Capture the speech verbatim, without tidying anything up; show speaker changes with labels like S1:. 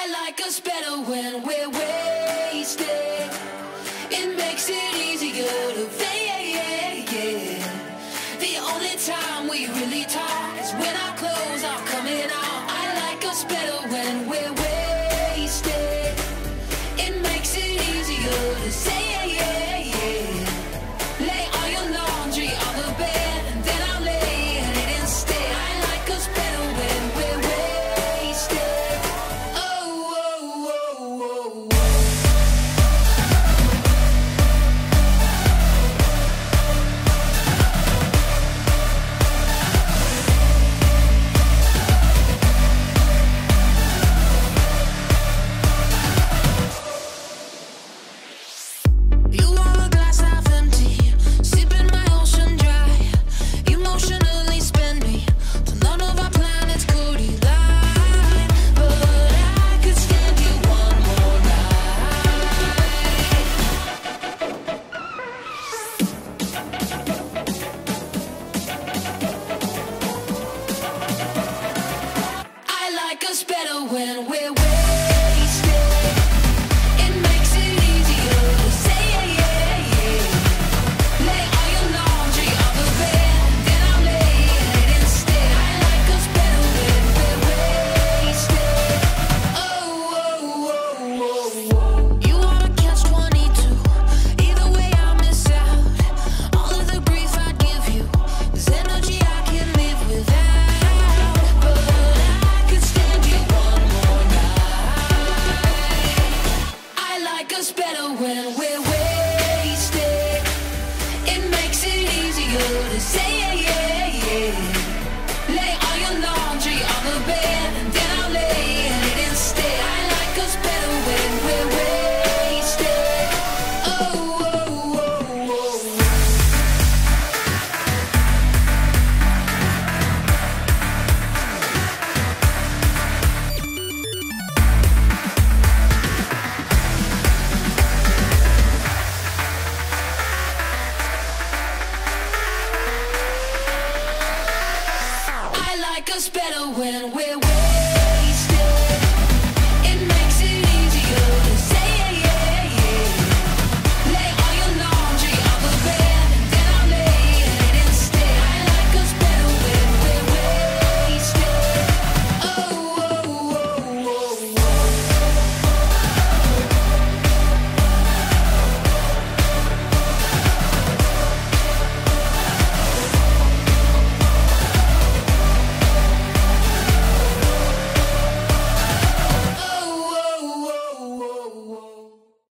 S1: I like us better when we're wasted. It makes it easier to fade. The only time we really talk is when our clothes are coming out. I like us better when we're wasted. It makes it easier to say lay all your laundry on the bed and then I'll lay in it instead. I like us better when we're wasted. Oh, oh, oh, oh, oh. You are a glass half empty, sipping my ocean dry. Emotionally spend me till none of our planets could align. But I could stand you one more night. I like us better when we're wasted. It makes it easier to say lay all your laundry on the bed and then I'll lay in it instead. I like us better when we're wasted. Oh, oh, oh, oh, oh. You wanna catch twenty-two. Either way I'll miss out. All of the grief I'd give you is energy I can live without. But I could stand you one more night. I like us better when we're wasted. It makes it easier to say lay all your laundry on the bed and then I'll lay in it instead. I like us better when we're wasted. Oh, oh, oh, oh. I like us better when we're wasted.